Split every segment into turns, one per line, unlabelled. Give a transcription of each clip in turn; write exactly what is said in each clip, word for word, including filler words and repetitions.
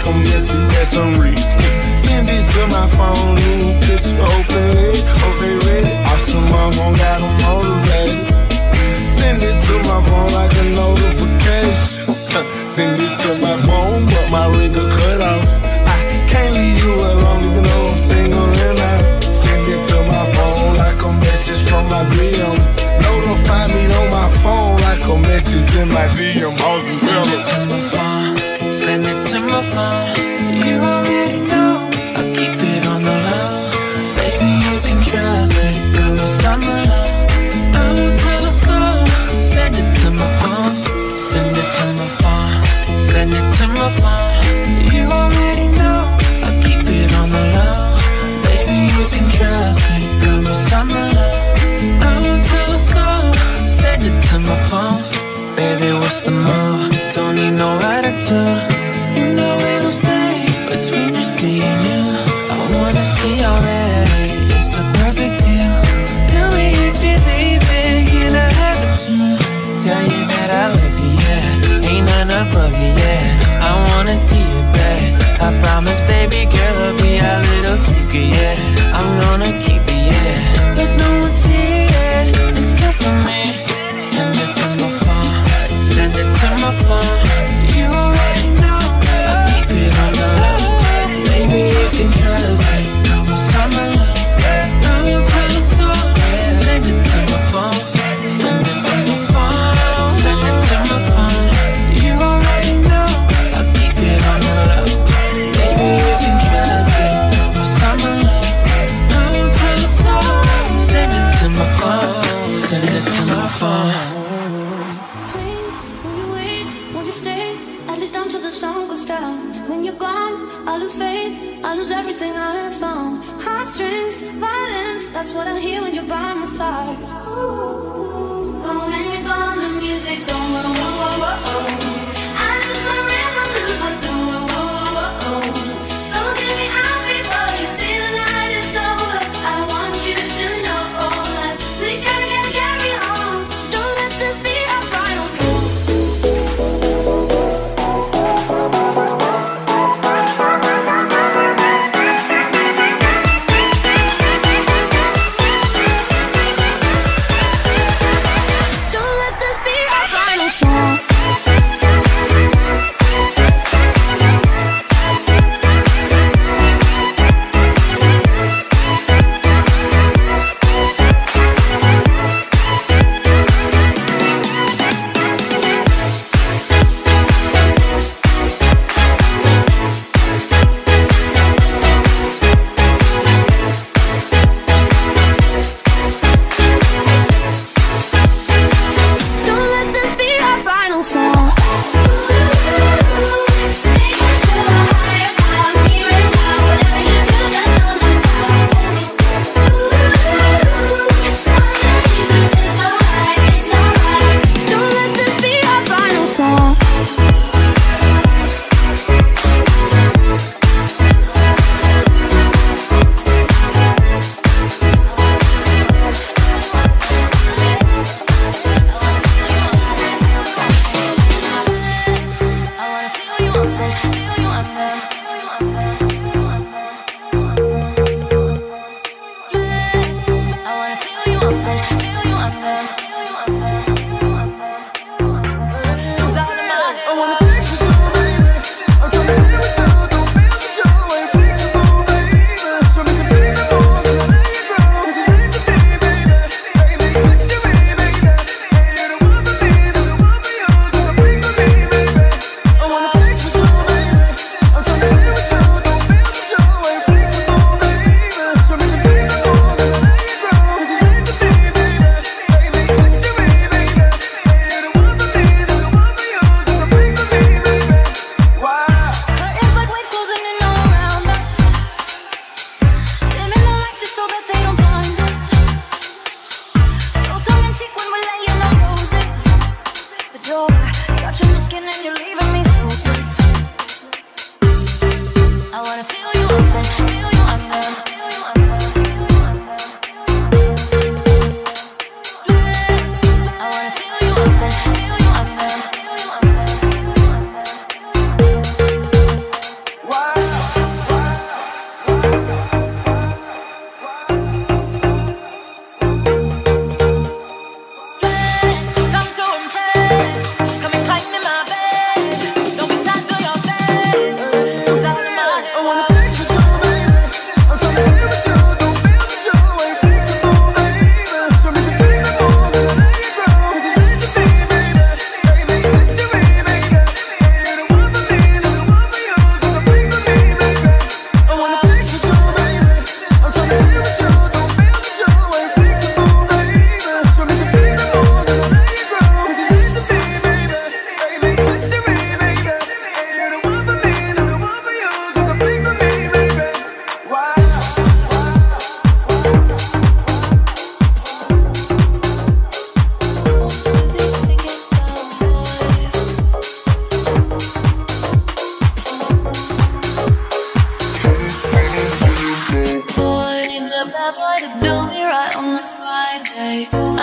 a message that's unread. Send it to my phone, new picture, open it, hope they ready. Awesome, my phone got them motivated. Send it to my phone like a notification. Send it to my phone, but my ring got cut off. I can't leave you alone even though I'm single and I send it to my phone like a message from my D M. Notify me on my phone like a message in my D M.
Send it to my phone, send it to my phone. You already know I keep it on the low. Baby, you can trust me, promise I'm alone. I will tell us all. Send it to my phone, send it to my phone, send it to my phone. You already know I keep it on the low. Baby, you can trust me, promise I'm alone. I will tell us all. Send it to my phone. Baby, what's the move? Don't need no attitude. You know it'll stay between just me and you. I wanna see already, it's the perfect deal. Tell me if you're leaving, can I have it soon? Tell you that I love you, yeah. Ain't none above you, yeah. I wanna see you back. I promise, baby girl, I'll be our little secret, yeah. I'm gonna keep it, yeah. But no one see it except for me. Send it to my phone, send it to my phone. You already know I keep it on the low. Baby, you can trust me, promise I'm alone. I will tell us all. Send it to my phone, send it to my phone, send it to my phone. You already know I keep it on the low. Baby, you can trust me, promise I'm alone. I will tell us all. Send it to my phone, send it to my phone.
Until the sun goes down. When you're gone, I lose faith, I lose everything I have found. Heartstrings, violence, that's what I hear when you're by my side. Ooh. But when you're gone, the music don't go, whoa, whoa, whoa, whoa. I lose my rhythm, lose my soul, whoa, whoa, whoa, whoa. So get me out before you see the night is over. I want you to know that we gotta carry on. So don't let this be our final song.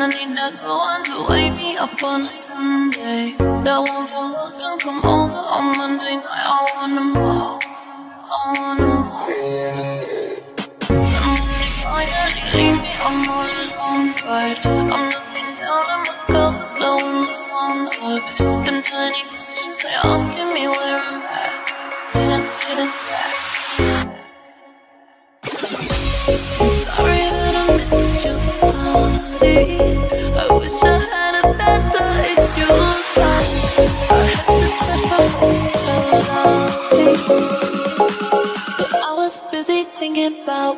And I need that one to wake me up on a Sunday. That one for love can come over on Monday night. I want them all, I want them all. And when they finally leave me, I'm all alone, right? I'm looking down at my girls that blowing the phone up. Them tiny questions they asking me where I'm at. Didn't, didn't back. I'm sorry that I missed your body. I wish I had a better excuse. I, I had to trash my hotel lobby, but I was busy thinking about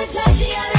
Versace, I